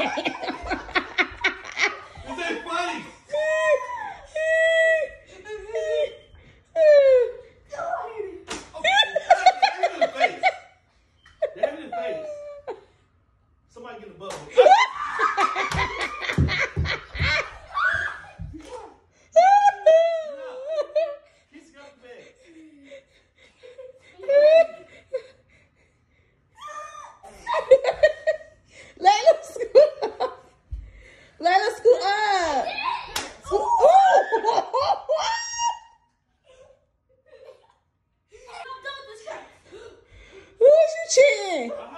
ain't funny. Somebody get the bubble. He's got the bag. Layla, scoot up. Layla, scoot up. Who's you cheating?